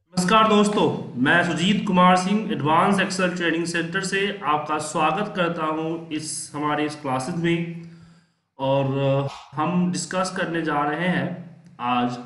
नमस्कार दोस्तों, मैं Sujit Kumar Singh advance Excel training centre से आपका स्वागत करता हूं इस हमारे इस क्लासेस में। और हम डिस्कस करने जा रहे हैं आज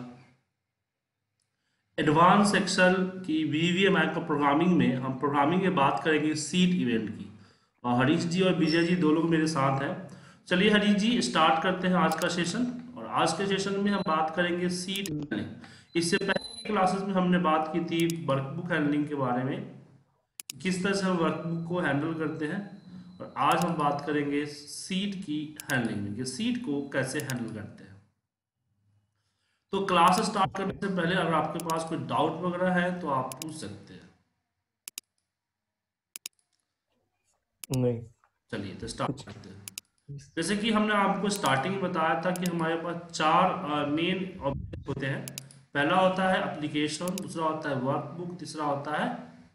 एडवांस एक्सेल की वीवीए मैक्रो प्रोग्रामिंग में। हम प्रोग्रामिंग में बात करेंगे सीट इवेंट की। और हरीश जी और विजय जी दो लोग मेरे साथ हैं। चलिए हरीश जी, स्टार्ट करते हैं आज का सेशन। और आज के सेशन में हम बात करेंगे सीट हैंडलिंग। इससे पहले की क्लासेस में हमने बात की थी वर्कबुक हैंडलिंग के बारे में, किस तरह से हम वर्कबुक को हैंडल करते हैं। और आज हम बात करेंगे सीट की हैंडलिंग में कि सीट को कैसे हैंडल करते हैं। तो क्लास स्टार्ट करने से पहले अगर आपके पास कोई डाउट वगैरह है तो आप पूछ सकते हैं। नहीं, चलिए तो स्टार्ट कुछ करते हैं। जैसे कि हमने आपको स्टार्टिंग में बताया था कि हमारे पास चार मेन ऑब्जेक्ट होते हैं। पहला होता है एप्लीकेशन, दूसरा होता है वर्कबुक, तीसरा होता है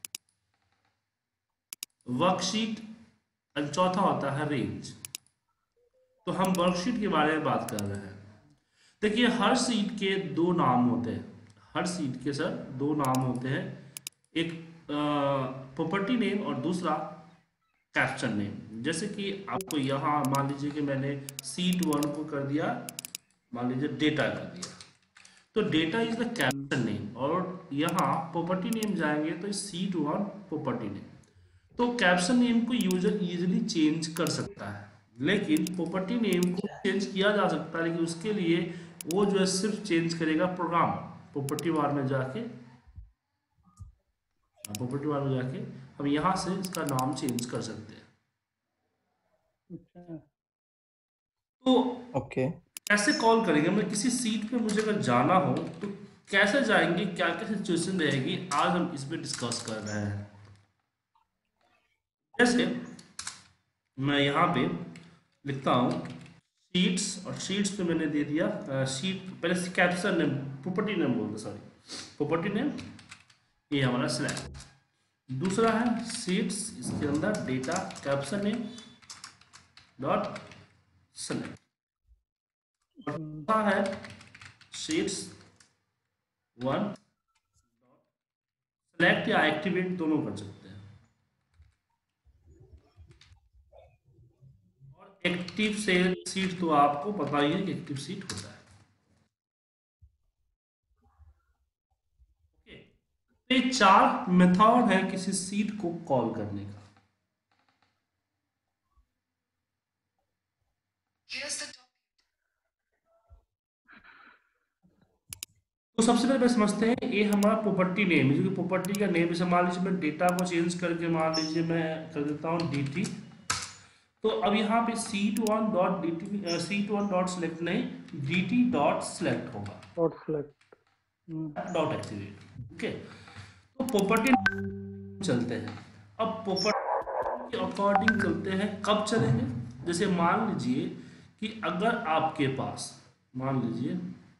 वर्कशीट और चौथा होता है रेंज। तो हम वर्कशीट के बारे में बात कर रहे हैं। देखिए, हर सीट के दो नाम होते हैं। हर सीट के सर दो नाम होते हैं। एक प्रॉपर्टी नेम और दूसरा कैप्शन नेम। जैसे कि आपको यहाँ मान लीजिए कि मैंने सीट वन को कर दिया, मान लीजिए डेटा कर दिया, तो data is the caption name. और यहाँ प्रॉपर्टी नेम जाएंगे तो सीट वन प्रॉपर्टी नेम। तो कैप्शन नेम को यूजर इजीली चेंज कर सकता है, लेकिन प्रॉपर्टी नेम को चेंज किया जा सकता है, लेकिन उसके लिए वो जो है सिर्फ चेंज करेगा प्रोग्राम। प्रॉपर्टी बार में जाके प्रॉपर्टी बार में जाके हम यहाँ से इसका नाम चेंज कर सकते हैं। तो ओके। कैसे कॉल करेंगे, मतलब किसी सीट पे मुझे अगर जाना हो तो कैसे जाएंगे, क्या क्या सिचुएशन रहेगी, आज हम इस पे डिस्कस कर रहे हैं। जैसे मैं यहाँ पे लिखता हूँ शीट्स, और शीट्स पे मैंने दे दिया शीट पहले कैप्शन नेम, प्रॉपर्टी नेम बोलते, सॉरी प्रॉपर्टी नेम, ये हमारा स्लैब। दूसरा है शीट्स, इसके अंदर data caption name dot select. और दूसरा है शीट्स वन सेलेक्ट या एक्टिवेट दोनों कर सकते हैं। और एक्टिव से सीट तो आपको पता ही है कि एक्टिव सीट होता है। ओके, तो ये चार मेथड है किसी सीट को कॉल करने का। तो सबसे पहले समझते हैं, ये हमारा प्रॉपर्टी नेम है, जो कि प्रॉपर्टी का नेम। जैसे मान लीजिए मैं डेटा को चेंज करके मान लीजिए मैं कर देता हूँ dt। तो अब यहाँ पे sheet one dot D T, sheet one dot select नहीं, डी टी डॉट सेलेक्ट होगा, dot select. Dot activate. Okay, तो प्रॉपर्टी चलते हैं। अब प्रॉपर्टी के अकॉर्डिंग चलते हैं, कब चलेंगे। जैसे मान लीजिए कि अगर आपके पास मान लीजिए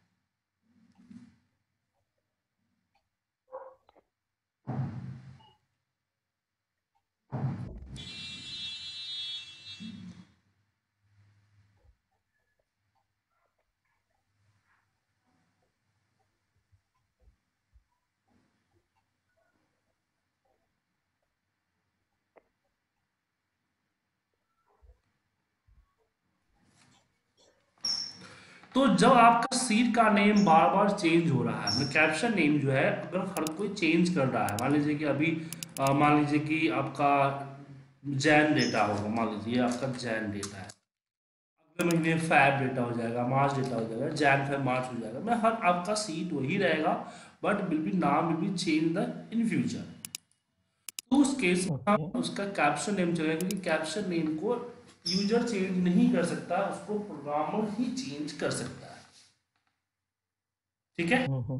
तो जब आपका सीट का नेम बार बार चेंज हो रहा है, मतलब कैप्शन नेम जो है अगर हर कोई चेंज कर रहा है, मान लीजिए कि अभी मान लीजिए कि आपका जैन डेटा होगा, मान लीजिए आपका जैन डेटा है, अगले महीने फैब डेटा हो जाएगा, मार्च डेटा हो जाएगा, जैन फैब मार्च हो जाएगा, मैं हर आपका सीट वही रहेगा, बट विल बी नाम will be change the in future. तो उस केस में ओके। हम उसका कैप्शन नेम चलेगा, क्योंकि कैप्शन नेम को यूजर चेंज नहीं कर सकता, उसको प्रोग्रामर ही चेंज कर सकता है। ठीक है, हम्म।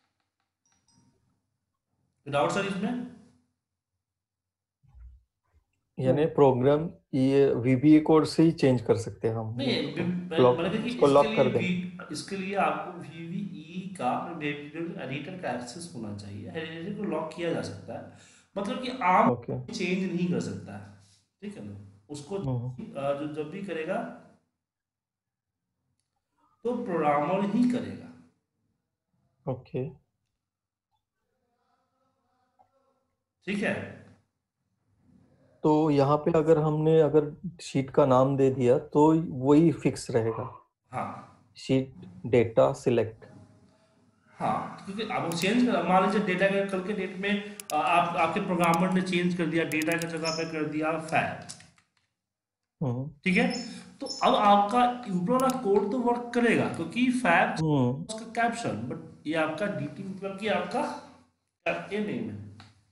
डाउट सर इसमें। यानी प्रोग्राम ये VBA कोड से ही चेंज कर सकते हैं हम, नहीं, उसको लॉक मतलब कि उसको लॉक कर दें। इसके लिए आपको वीवीई का एडिटर का एक्सेस होना चाहिए। एडिटर को लॉक किया जा सकता है, मतलब कि आम ओके। चेंज नहीं कर सकता है। ठीक है ना, उसको हम्म। जो जब भी करेगा तो प्रोग्रामर ही करेगा। ओके। ठीक है। तो यहाँ पे अगर शीट का नाम दे दिया तो वही फिक्स रहेगा, हाँ शीट डेटा सिलेक्ट। हाँ, क्योंकि आप चेंज कर, मान लीजिए डेटा का कल के डेट में आप आपके प्रोग्रामर ने चेंज कर दिया, डेटा की जगह पे कर दिया फैब, हम्म ठीक है। तो अब आपका ऊपर वाला कोड तो वर्क करेगा क्योंकि फैब हम्म उसका कैप्शन, बट ये आपका डीटी मतलब कि आपका ये नेम है,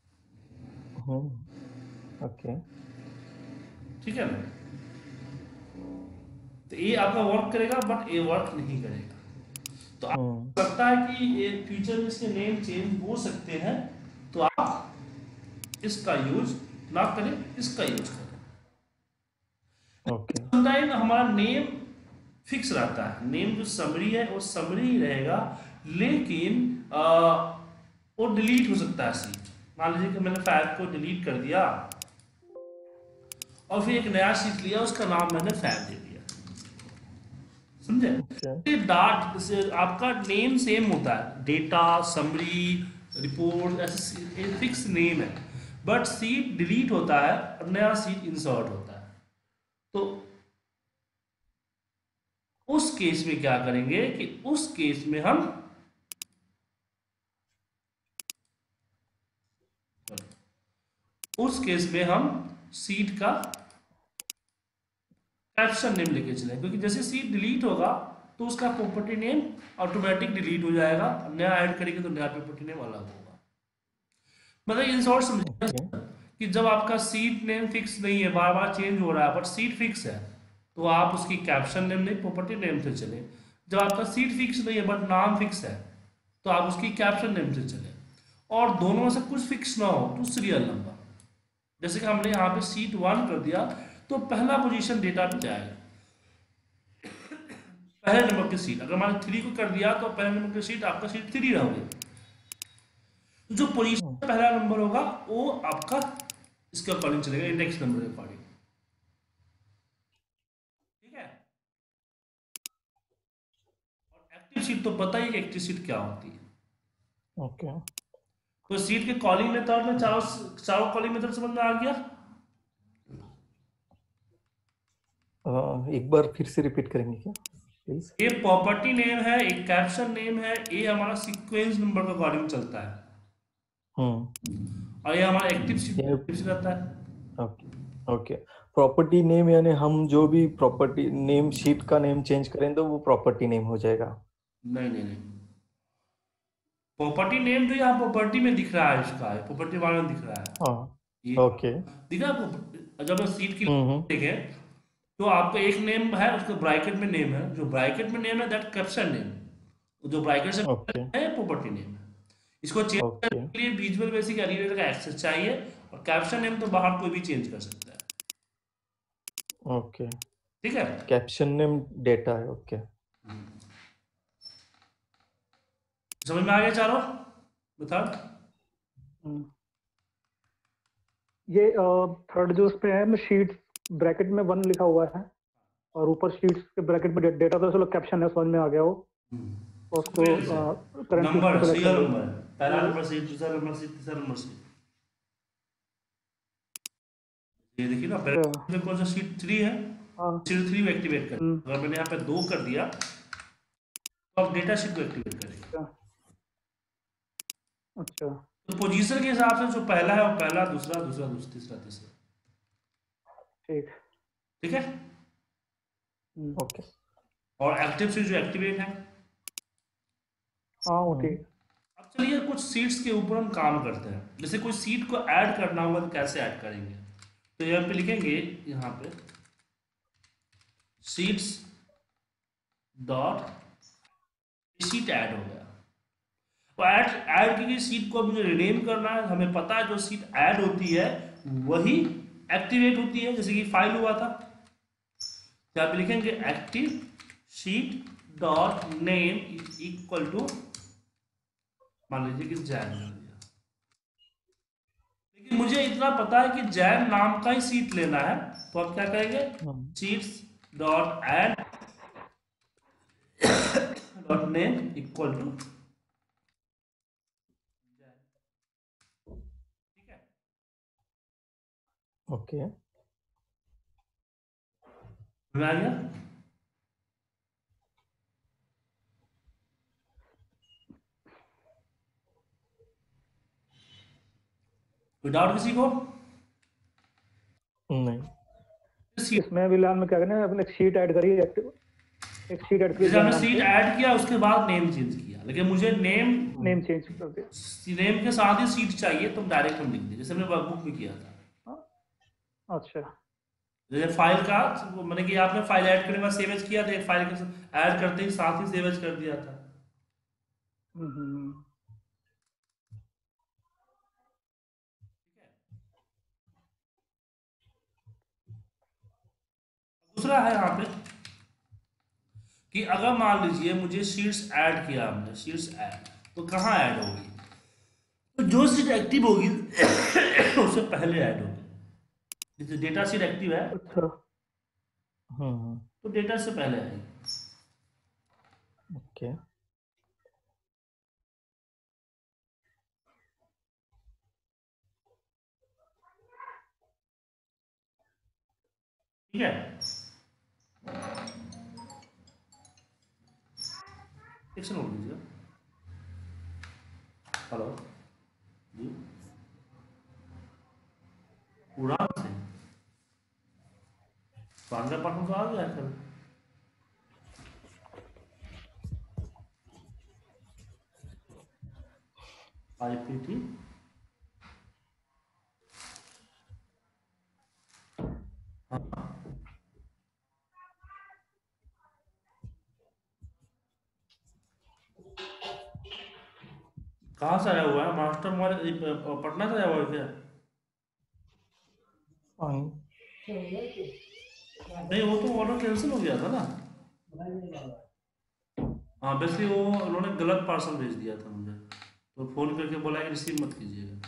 ओके। ठीक है ना। तो ये आपका वर्क करेगा बट ये वर्क नहीं करेगा। तो हम्म आपको लगता है कि ये फ्यूचर में इसके नेम चेंज हो सकते हैं, तो आप इसका यूज ना करें, इसका यूज करें। ओके। समटाइम हमारा नेम फिक्स रहता है, नेम जो समरी है वो समरी ही रहेगा, लेकिन वो डिलीट हो सकता है सीट। मान लीजिए कि मैंने फैब को डिलीट कर दिया और फिर एक नया सीट लिया, उसका नाम मैंने फैब दे दिया, समझे। ओके। ये डाट से आपका नेम सेम होता है, डेटा समरी रिपोर्ट ऐसे फिक्स नेम है, बट सीट डिलीट होता है और नया सीट इंसर्ट होता है। तो उस केस में क्या करेंगे कि उस केस में हम सीट का कैप्शन नेम लेके चले, क्योंकि जैसे सीट डिलीट होगा तो उसका प्रॉपर्टी नेम ऑटोमेटिक डिलीट हो जाएगा, नया ऐड करेंगे तो नया प्रॉपर्टी नेम अलग होगा। मतलब इन शॉर्ट ओके। समझिए कि जब आपका सीट नेम फिक्स नहीं है, बार बार चेंज हो रहा है, बट सीट फिक्स है, तो आप उसकी कैप्शन नेम नहीं प्रॉपर्टी नेम से चले। जब आपका सीट फिक्स नहीं है बट नाम फिक्स है, तो आप उसकी कैप्शन नेम से चले। और दोनों में से कुछ फिक्स ना हो तो सीरियल नंबर, जैसे कि हमने यहाँ पे सीट 1 कर दिया तो पहला पोजीशन डेटा पे जाएगा, पहले नंबर की सीट। अगर मान 3 को कर दिया तो पहले नंबर की सीट आपका सीट 3 रहोगे, तो जो पोजीशन पहला नंबर होगा वो आपका इसके अकॉर्डिंग चलेगा, इंडेक्स नंबर के अकॉर्डिंग, ठीक है। और एक्टिव सीट तो पता ही है एक्टिव सीट क्या होती है। ओके। तो सीट के कॉलिंग मेथड में चारों चारों कॉलिंग मेथड समझ में आ गया। एक बार फिर से रिपीट करेंगे क्या प्लीज? ये प्रॉपर्टी नेम है, एक कैप्शन नेम है, ये हमारा सीक्वेंस नंबर के अकॉर्डिंग चलता है, हम्म और ये हमारा एक्टिव ये सीट रहता है। ओके। ओके। प्रॉपर्टी नेम यानी हम जो भी प्रॉपर्टी नेम शीट का नेम चेंज करें तो वो प्रॉपर्टी नेम हो जाएगा। नहीं नहीं नहीं, प्रॉपर्टी नेम तो यहाँ प्रॉपर्टी में दिख रहा है, इसका प्रॉपर्टी वाला में दिख रहा है, हाँ। ये ओके। दिख रहा है आपको। जब सीट की हम्म। देखें तो आपका एक नेम है, उसके ब्रैकेट में नेम है, जो ब्रैकेट में नेम है दैट कैप्शन नेम, जो ब्रैकेट से ओके। है प्रॉपर्टी नेम है। इसको चेंज ओके। करने के लिए विजुअल बेसिक एडिटर का एक्सेस चाहिए, और कैप्शन नेम तो बाहर कोई भी चेंज कर सकता है, ओके। ठीक है। कैप्शन नेम डेटा है। ओके। समझ में आ गया चारों मेथड। हम्म। ये थर्ड जो उस पे है, शीट्स ब्रैकेट में 1 लिखा हुआ है और ऊपर शीट्स के ब्रैकेट में डेटा, तो चलो कैप्शन है, समझ में आ गया वो। और उसको करंट नंबर उसको सेलेक्ट कर सीरियल लो। नंबर, पहला नंबर सीट, दूसरा नंबर सीट, तीसरा नंबर सीट। ये देखिए ना, अच्छा। पहले कौन सा सीट 3 है, हाँ। सीट 3 को एक्टिवेट कर, हम्म। अगर मैंने यहाँ पे 2 कर दिया तो अब डेटा शीट को एक्टिवेट करेगा। अच्छा। अच्छा। तो पोजीशन के हिसाब से जो पहला है वो पहला, दूसरा दूसरा दूसरा, तीसरा तीसरा, ठीक। ठीक है। ओके। और एक्टिव सीट जो एक्टिवेट है। हाँ वो ठीक। अब चलिए कुछ सीट्स के ऊपर हम काम करते हैं, जैसे कोई सीट को ऐड करना होगा तो कैसे ऐड करेंगे। तो यहाँ पे लिखेंगे, यहाँ पे सीट्स डॉट सीट ऐड हो गया। तो ऐड ऐड की गई सीट को मुझे रिनेम करना है, हमें पता है जो सीट ऐड होती है वही एक्टिवेट होती है, जैसे कि फाइल हुआ था। तो यहाँ पे लिखेंगे active sheet dot name is equal to, मान लीजिए कि जैन कर दिया, लेकिन मुझे इतना पता है कि जैन नाम का ही सीट लेना है, तो आप क्या करेंगे, sheets dot add dot name equal to, ठीक है। ओके। समझ आ गया? कोई डाउट किसी को? नहीं। इसमें फिलहाल में क्या करना है, अपने एक शीट ऐड करी, एक शीट ऐड करी जैसे जन हमने नाम सीट से, ऐड किया उसके बाद नेम चेंज किया, लेकिन मुझे नेम नेम चेंज कर दिया। नेम के साथ ही सीट चाहिए तो डायरेक्ट हम लिख दें, जैसे हमने वर्कबुक में किया था। हाँ, अच्छा। जैसे फाइल का मैंने कि आपने फाइल ऐड करने के बाद सेव एज किया था, एक फाइल के ऐड करते ही साथ ही सेव एज कर दिया था। हम्म। दूसरा है यहाँ पे कि अगर मान लीजिए मुझे शीट्स ऐड किया हमने, शीट्स ऐड, तो कहाँ ऐड होगी? तो जो शीट एक्टिव होगी उससे पहले ऐड होगी। जैसे डेटा शीट एक्टिव है अच्छा। तो डेटा से पहले आएगी। ओके। ठीक है, एक से नोट लीजिए। हेलो जी, उड़ान से बांग्ला पाठन तो आ गया कल। IPT कहाँ से आया हुआ है? मास्टर हमारे पटना से आया हुआ है क्या? फाइन। नहीं, वो तो ऑर्डर कैंसिल हो गया था ना। हाँ, वैसे वो उन्होंने गलत पार्सल भेज दिया था मुझे, तो फोन करके बोला कि रिसीव मत कीजिएगा।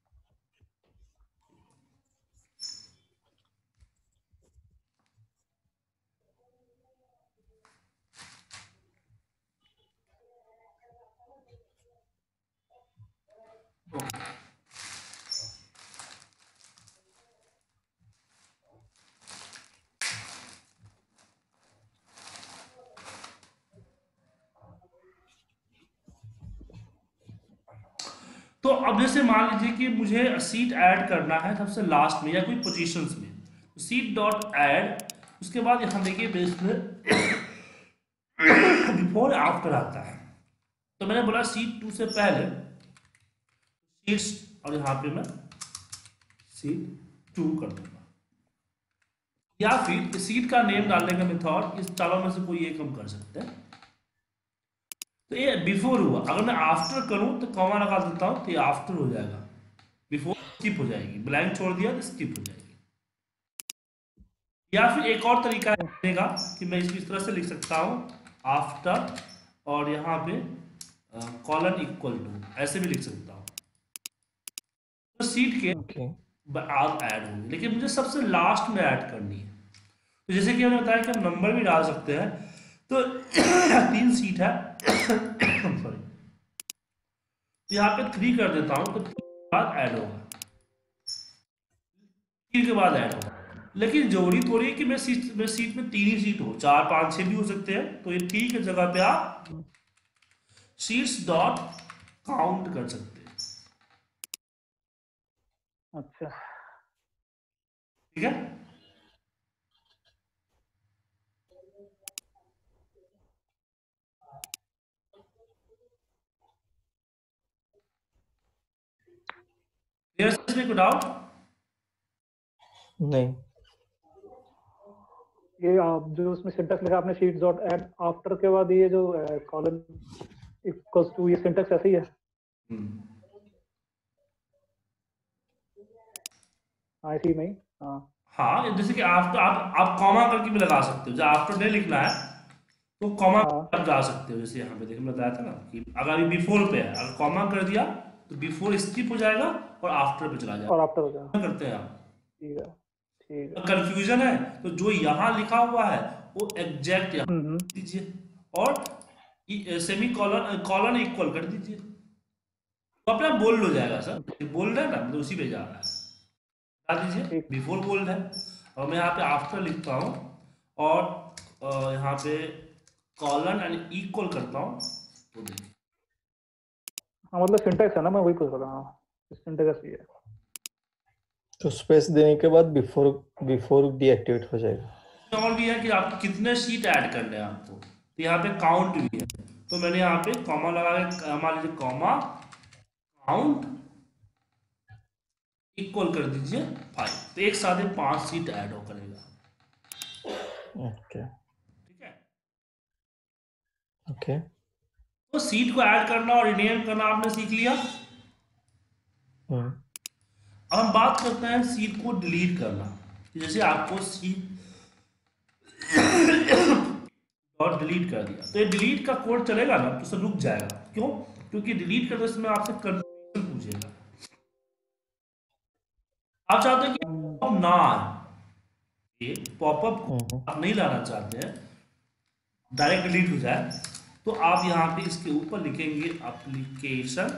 तो अब जैसे मान लीजिए कि मुझे सीट ऐड करना है सबसे लास्ट में या कोई पोजीशंस में, तो सीट डॉट ऐड, उसके बाद यहाँ देखिए बेस में बिफोर आफ्टर आता है। तो मैंने बोला सीट 2 से पहले सीट्स, और यहाँ पे मैं सीट 2 कर दूंगा, या फिर सीट का नेम डालने का मेथड इस चारों में से कोई एक हम कर सकते हैं। तो ये बिफोर हुआ, अगर मैं आफ्टर करूं तो कॉमा लगा देता हूं तो ये आफ्टर हो जाएगा, बिफोर स्किप हो जाएगी, ब्लैंक छोड़ दिया तो स्किप हो जाएगी। या फिर एक और तरीका देगा कि मैं इसको इस तरह से लिख सकता हूं, आफ्टर और यहाँ पे कॉलन इक्वल टू, ऐसे भी लिख सकता हूं। तो सीट के ओके। बाद ऐड होंगे, लेकिन मुझे सबसे लास्ट में ऐड करनी है। तो जैसे कि मैंने बताया कि हम नंबर भी डाल सकते हैं, तो 3 सीट है सॉरी, तो यहाँ पे 3 कर देता हूं, तो 3 के बाद ऐड होगा, 3 के बाद ऐड होगा। लेकिन जरूरी थोड़ी है कि मैं सीट में 3 ही सीट हो, 4 5 6 भी हो सकते हैं। तो ये 3 की जगह पे आप सीट्स डॉट काउंट कर सकते हैं। अच्छा। ठीक है, इसमें कोई डाउट? नहीं। ये आप जो उसमें सिंटेक्स लिखा आपने, शीट डॉट ऐड आफ्टर के बाद ये जो कॉलन इक्वल्स टू, ये सिंटेक्स ऐसे ही है? हाँ, ऐसे ही नहीं। हाँ हाँ, जैसे कि आफ्टर आप कॉमा करके भी लगा सकते हो, जब आफ्टर नहीं लिखना है तो कॉमा हाँ। आप लगा सकते हो। जैसे यहाँ पे देखिए बताया था ना कि अगर अभी बिफोर पे है, अगर कॉमा कर दिया तो बिफोर स्किप हो जाएगा और आफ्टर पे चला जाएगा। और आफ्टर हो जाएगा। क्या करते हैं आप? ठीक है, ठीक है। कंफ्यूजन है तो जो यहाँ लिखा हुआ है वो एग्जैक्ट यहाँ दीजिए, और सेमी कॉलन कॉलन इक्वल कर दीजिए, तो अपने आप बोल्ड हो जाएगा। सर बोल रहे हैं ना, मतलब उसी पे जा रहा है। बता दीजिए, बिफोर बोल्ड है और मैं यहाँ पे आफ्टर लिखता हूँ और यहाँ पे कॉलन एंड इक्वल करता हूँ तो देखिए। हाँ मतलब सिंटैक्स है ना, मैं वही पूछ रहा हूँ, सिंटैक्स ही है। तो स्पेस देने के बाद बिफोर बिफोर डीएक्टिवेट हो जाएगा। और भी है कि आपको कितने शीट ऐड करने हैं आपको, तो यहाँ पे काउंट भी है, तो मैंने यहाँ पे कॉमा लगा के मान लीजिए कॉमा काउंट इक्वल कर दीजिए 5, तो एक साथ 5 शीट ऐड हो करेगा। ओके ठीक है, ओके। तो सीट को ऐड करना और रिनेम करना आपने सीख लिया। अब हम बात करते हैं सीट को डिलीट करना। जैसे आपको सीट और डिलीट कर दिया, तो ये डिलीट का कोड चलेगा ना तो रुक जाएगा। क्यों? क्योंकि डिलीट करते समय आपसे कंफर्मेशन पूछेगा। आप चाहते हैं कि पॉपअप ना आए, ये पॉपअप आप नहीं लाना चाहते हैं, डायरेक्ट डिलीट हो जाए, तो आप यहाँ पे इसके ऊपर लिखेंगे application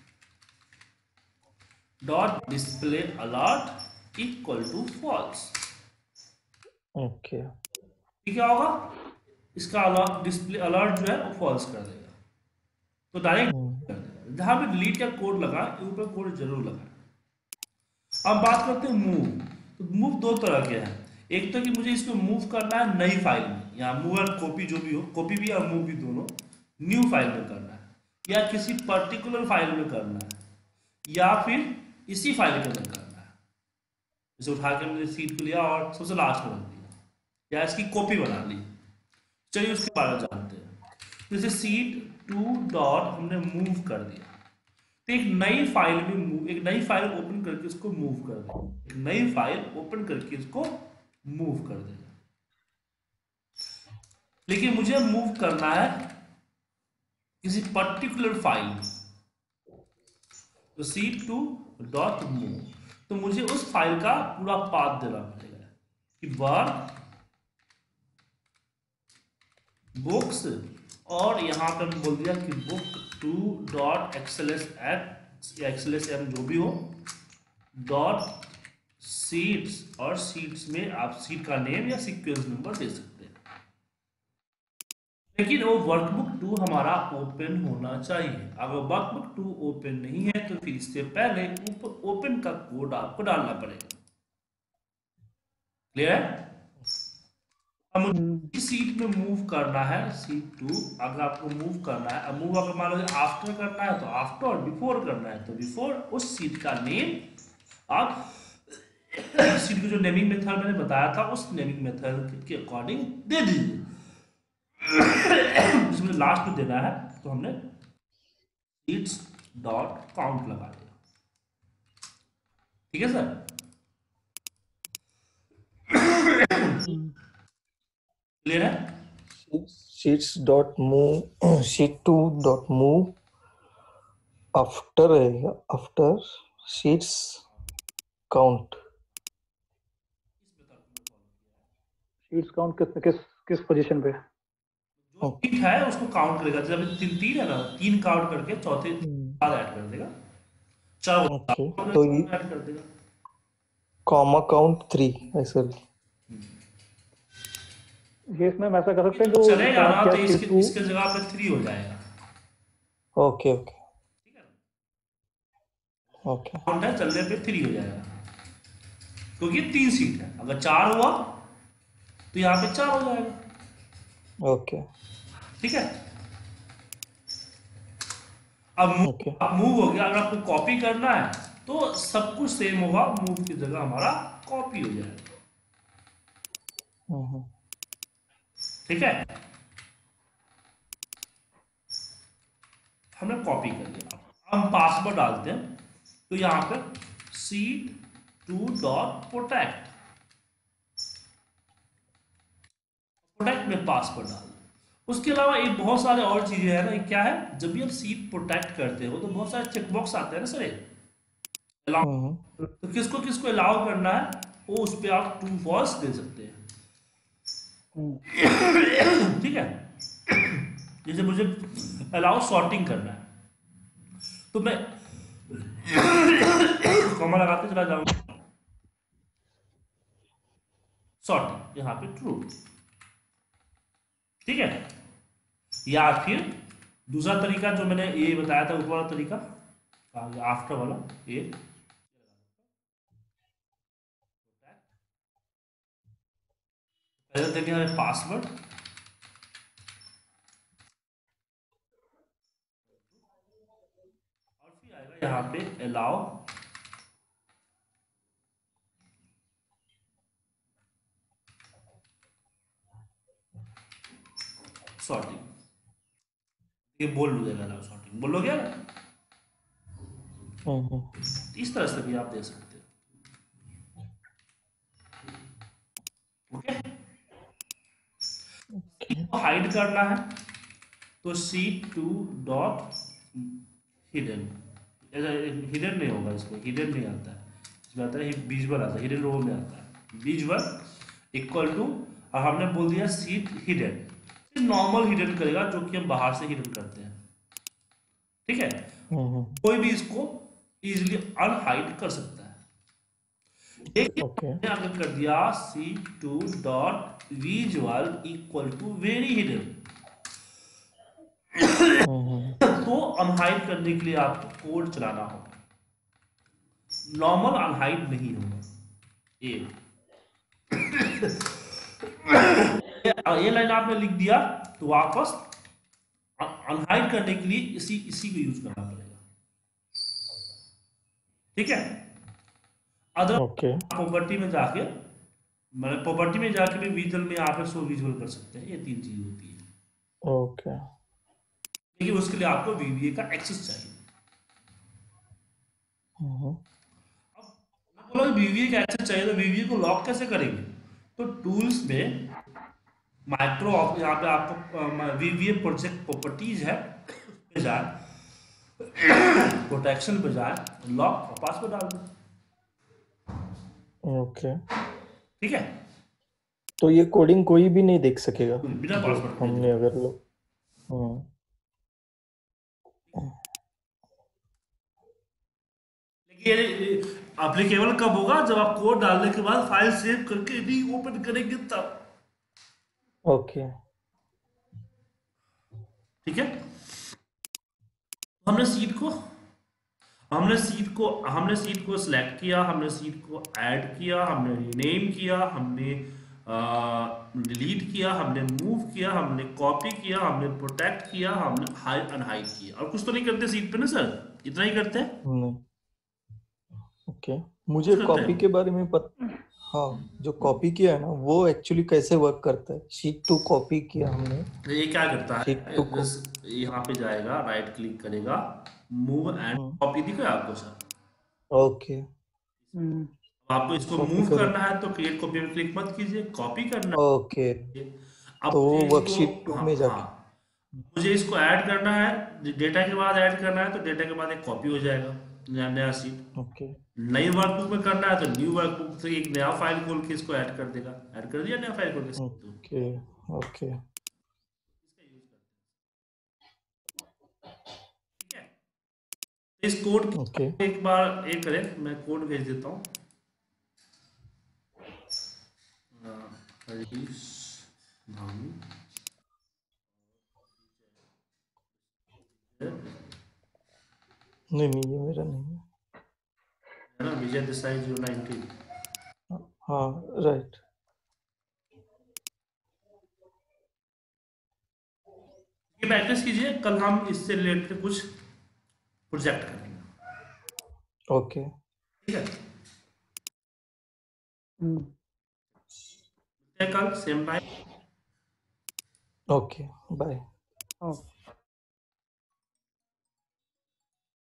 dot display alert equal to false. Okay क्या होगा, इसका अलर्ट डिस्प्ले अलर्ट जो है वो फॉल्स कर देगा, तो डायरेक्ट कर देगा। जहां पे डिलीट का कोड लगा ऊपर कोड जरूर लगा। अब बात करते हैं मूव। तो मूव दो तरह के हैं, एक तो कि मुझे इसको मूव करना है नई फाइल में, या मूव और कॉपी जो भी हो, कॉपी भी और मूव भी दोनों न्यू फाइल में करना है, या किसी पर्टिकुलर फाइल में करना है, या फिर इसी फाइल के अंदर करना है। जैसे उठा के मैंने सीट को लिया और सबसे लास्ट में रख दिया, या इसकी कॉपी बना ली। चलिए उसके बारे में जानते हैं। जैसे सीट टू डॉट हमने मूव कर दिया, तो एक नई फाइल में मूव, एक नई फाइल ओपन करके इसको मूव कर देगा, एक नई फाइल ओपन करके इसको मूव कर देगा। लेकिन मुझे मूव करना है किसी पर्टिकुलर फाइल में, तो सीट टू डॉट मूव, तो मुझे उस फाइल का पूरा पाथ देना पड़ेगा कि वर्क बुक्स, और यहां पर बोल दिया कि book two dot XLS at या एक्सएलएस एम जो भी हो डॉट सीट्स, और सीट्स में आप सीट का नेम या सीक्वेंस नंबर दे सकते हैं। लेकिन वो वर्कबुक 2 हमारा ओपन होना चाहिए। अगर वर्कबुक 2 ओपन नहीं है तो फिर इससे पहले ऊपर ओपन का कोड आपको डालना पड़ेगा। क्लियर है? अब मुझे सीट में मूव करना है, सीट 2 अगर आपको मूव करना है, अब मूव अगर मान लो आफ्टर करना है तो आफ्टर, और बिफोर करना है तो बिफोर, उस सीट का नेम आप सीट को जो नेमिंग मेथड मैंने बताया था उस नेमिंग मेथड के अकॉर्डिंग दे दीजिए। जिसमें लास्ट में देना है तो हमने सीट्स डॉट काउंट लगा दिया। ठीक है सर? क्लियर है? Sheets dot move, sheet two dot move after रहेगा, after sheets count. Sheets count किस पोजीशन पे? जो सीट है उसको काउंट करेगा। जब तीन तीन है ना, 3 काउंट करके चौथे 4 ऐड कर देगा, 4 ओके तो ये ऐड कर देगा। कॉमा काउंट 3 ऐसा भी। ये इसमें हम ऐसा कर सकते हैं जो चलेगा ना, तो शीट टू, इसके जगह पे 3 हो जाएगा। ओके ओके ठीक है, ओके काउंट है चलने पे 3 हो जाएगा, क्योंकि 3 सीट है। अगर 4 हुआ तो यहाँ पे 4 हो जाएगा। ओके ठीक है, अब ओके मूव हो गया। अगर आपको कॉपी करना है तो सब कुछ सेम होगा, मूव की जगह हमारा कॉपी हो जाएगा। ठीक है, हमने कॉपी कर लिया। हम पासवर्ड डालते हैं, तो यहां पे sheet two dot protect, protect में पासवर्ड डाल। उसके अलावा एक बहुत सारे और चीजें हैं ना, क्या है, जब भी आप सीट प्रोटेक्ट करते हो तो बहुत सारे चेकबॉक्स आते हैं ना सर, अलाउ, तो किसको किसको अलाउ करना है वो उस पर आप ट्रू फॉल्स दे सकते हैं। ठीक है, जैसे मुझे अलाउ सॉर्टिंग करना है तो मैं कॉमा लगाते चला जाऊंगा, सॉर्टिंग, यहाँ पे ट्रू। ठीक है, या फिर दूसरा तरीका जो मैंने ये बताया था, ऊपर वाला तरीका, आफ्टर वाला, ये पहले देंगे हमें पासवर्ड, और फिर आएगा यहाँ पे अलाउ सॉर्टिंग। ये बोल देगा अलाउ सॉर्टिंग, बोलोगे ना, इस तरह से भी आप दे सकते हो। ओके, हाइड करना है तो C2 हिडन, हिडन नहीं होगा, इसमें हिडन नहीं आता है, इसमें आता है विजुअल, आता है हिडन रो में आता है विजुअल इक्वल टू, और हमने बोल दिया सीट हिडन, नॉर्मल हिडन करेगा जो कि हम बाहर से हिडन करते हैं। ठीक है, कोई भी इसको इजीली अनहाइड कर सकता है। लेकिन हमने कर दिया C2 equal to very hidden, तो अनहाइड करने के लिए आपको कोड चलाना होगा, नॉर्मल अनहाइड नहीं होगा। ये लाइन आपने लिख दिया तो वापस अनहाइड करने के लिए इसी को यूज करना पड़ेगा। ठीक है, अदर प्रॉपर्टी में जाके, मतलब प्रॉपर्टी में जाके भी विजुअल में यहाँ पे शो विजुअल कर सकते हैं, ये 3 चीज होती है। ओके, लेकिन उसके लिए आपको VBA का एक्सेस चाहिए। अब बोला VBA का एक्सेस चाहिए, तो VBA को लॉक कैसे करेंगे? तो टूल्स में माइक्रो, यहाँ पे आपको VBA प्रोजेक्ट प्रॉपर्टीज है, उस पे जाए, प्रोटेक्शन पे जाए, लॉक और पासवर्ड डाल दो। ओके, ठीक है, तो ये कोडिंग कोई भी नहीं देख सकेगा बिना पासवर्ड हमने अगर लो। लेकिन एप्लीकेबल कब होगा? जब आप कोड डालने के बाद फाइल सेव करके री ओपन करेंगे तब। ओके, ठीक है, हमने सीट को सिलेक्ट किया, हमने सीट को ऐड किया, हमने रीनेम किया, हमने डिलीट किया, हमने मूव किया, हमने कॉपी किया, हमने प्रोटेक्ट किया, हमने हाइड अनहाइड किया, और कुछ तो नहीं करते सीट पे ना सर, इतना ही करते हैं। ओके, मुझे कॉपी के बारे में हाँ, जो कॉपी किया है ना वो एक्चुअली कैसे वर्क करता है? शीट टू कॉपी किया हमने, ये क्या करता है, शीट यहाँ पे जाएगा, राइट क्लिक करेगा, मूव एंड कॉपी, दिखा है आपको सर? ओके, आपको इसको मूव करना है तो क्रिएट कॉपी में क्लिक मत कीजिए, कॉपी करना है। ओके, अब तो मुझे वर्कशीट इसको, 2 में जाके मुझे इसको ऐड करना है, डेटा के बाद ऐड करना है, तो डेटा के बाद एक कॉपी हो जाएगा, नया सीट। ओके, नई वर्कबुक में करना है तो न्यू वर्कबुक से एक नया फाइल खोल के इसको ऐड कर देगा, ऐड कर दिया, नया फाइल खोल के। ओके, ओके, ठीक है, इस कोड ओके, एक बार एक करें, मैं कोड भेज देता हूँ। नहीं ये मेरा नहीं है ना, विजय देसाई 090। हाँ, राइट, ये प्रैक्टिस कीजिए, कल हम इससे रिलेटेड कुछ प्रोजेक्ट करेंगे। ओके, ठीक है, कल सेम टाइम। Okay, bye.